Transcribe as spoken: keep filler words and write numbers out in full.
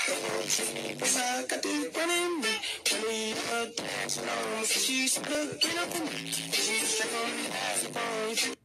I got this running me. When we were dancing on, she's looking up at me. She's like on the